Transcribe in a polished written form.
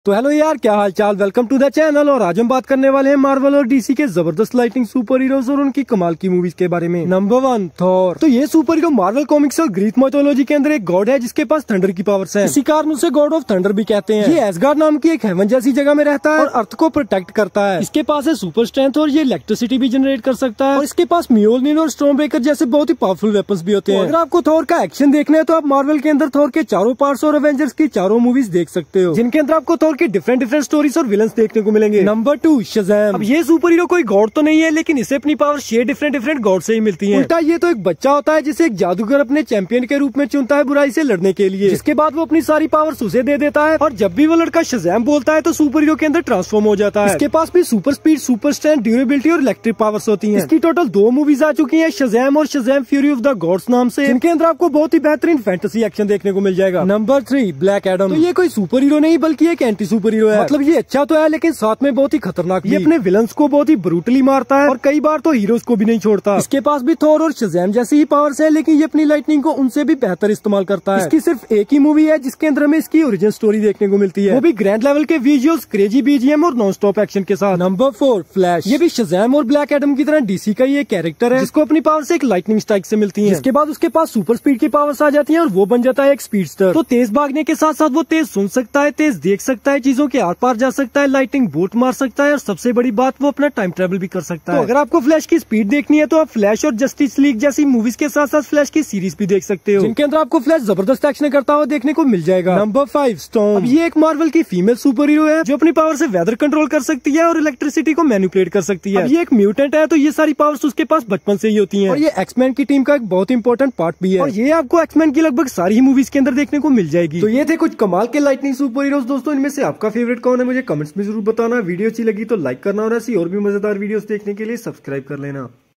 तो हेलो यार, क्या हाल चाल। Welcome to the channel. और आज हम बात करने वाले हैं मार्वल और डीसी के जबरदस्त लाइटिंग सुपर हीरोज और उनकी कमाल की मूवीज के बारे में। Number 1, Thor. तो ये सुपर हीरो मार्वल कॉमिक्स और ग्रीक माइथोलॉजी के अंदर एक गॉड है जिसके पास थंडर की पावर्स हैं। इसी कारण उसे गॉड ऑफ थंडर भी कहते हैं। ये एसगार्ड नाम की एक हेवन जैसी जगह में रहता है और अर्थ को प्रोटेक्ट करता है। इसके पास है सुपर स्ट्रेंथ और ये इलेक्ट्रिसिटी भी जनरेट कर सकता है। और इसके पास म्योलनिर और स्टॉर्म ब्रेकर जैसे बहुत ही पावरफुल वेपन्स भी होते हैं। अगर आपको थॉर का एक्शन देखना है तो आप मार्वल के अंदर थॉर के चारों पार्ट्स और एवेंजर्स की चारों मूवीज देख सकते हो, जिनके अंदर आपको थॉर की डिफरेंट स्टोरीज और विलन्स देखने को मिलेंगे। Number 2, Shazam. अब ये सुपर हीरो कोई गॉड तो नहीं है, लेकिन इसे अपनी पावर 6 डिफरेंट गॉड से ही मिलती है। उल्टा ये तो एक बच्चा होता है जिसे एक जादूगर अपने चैंपियन के रूप में चुनता है बुराई से लड़ने के लिए, जिसके बाद वो अपनी सारी पावर्स उसे दे देता है। और जब भी वो लड़का शज़ैम बोलता है तो सुपर हीरो के अंदर ट्रांसफॉर्म हो जाता है। इसके पास भी super speed, super strength, durability और इलेक्ट्रिक पावर्स होती है। इसकी टोटल 2 मूवीज आ चुकी है, शज़ैम और Shazam fury of the gods नाम से, जिनके अंदर आपको बहुत ही बेहतरीन फैंटेसी एक्शन देखने को मिल जाएगा। Number 3, Black Adam. तो ये कोई सुपर हीरो नहीं बल्कि एक एंटी सुपर हीरो है। मतलब ये अच्छा तो है लेकिन साथ में बहुत ही खतरनाक। ये अपने विलन्स को बहुत ही ब्रूटली मारता है और कई बार तो हीरोज को भी नहीं छोड़ता। इसके पास भी थॉर और शज़ैम जैसी ही पावर्स है, लेकिन ये अपनी लाइटनिंग को उनसे भी बेहतर इस्तेमाल करता है। इसकी सिर्फ एक ही मूवी है जिसके अंदर हमें इसकी ओरिजिनल स्टोरी देखने को मिलती है, वो भी ग्रैंड लेवल के विजुअल्स, क्रेजी बीजीएम और नॉन स्टॉप एक्शन के साथ। Number 4, Flash. ये भी शज़ैम और ब्लैक एडम की तरह डीसी का ही एक कैरेक्टर है जिसको अपनी पावर से एक लाइटनिंग स्ट्राइक से मिलती है। इसके बाद उसके पास सुपर स्पीड की पावर्स आ जाती है और वो बन जाता है एक स्पीडस्टर। तो तेज भागने के साथ साथ वो तेज सुन सकता है, तेज देख सकता है, चीजों के आर पार जा सकता है, लाइटिंग बोट मार सकता है और सबसे बड़ी बात वो अपना टाइम ट्रेवल भी कर सकता है। तो अगर आपको फ्लैश की स्पीड देखनी है तो आप फ्लैश और जस्टिस लीग जैसी मूवीज के साथ साथ फ्लैश की सीरीज भी देख सकते हो, जिनके अंदर आपको फ्लैश जबरदस्त एक्शन करता हुआ देखने को मिल जाएगा। Number 5, Storm. अब ये एक मार्वल की फीमेल सुपर हीरो है जो अपनी पावर से वेदर कंट्रोल कर सकती है और इलेक्ट्रिसिटी को मैनिपुलेट कर सकती है। अब ये एक म्यूटेंट है तो ये सारी पावर्स उसके पास बचपन से ही होती है और ये एक्समैन की टीम का एक बहुत इंपॉर्टेंट पार्ट भी है। और ये आपको एक्समैन की लगभग सारी ही मूवीज के अंदर देखने को मिल जाएगी। तो ये थे कुछ कमाल के लाइटनिंग सुपर हीरोज। दोस्तों, इनमें से आपका फेवरेट कौन है मुझे कमेंट्स में जरूर बताना। वीडियो अच्छी लगी तो लाइक करना और ऐसी और भी मजेदार वीडियोस देखने के लिए सब्सक्राइब कर लेना।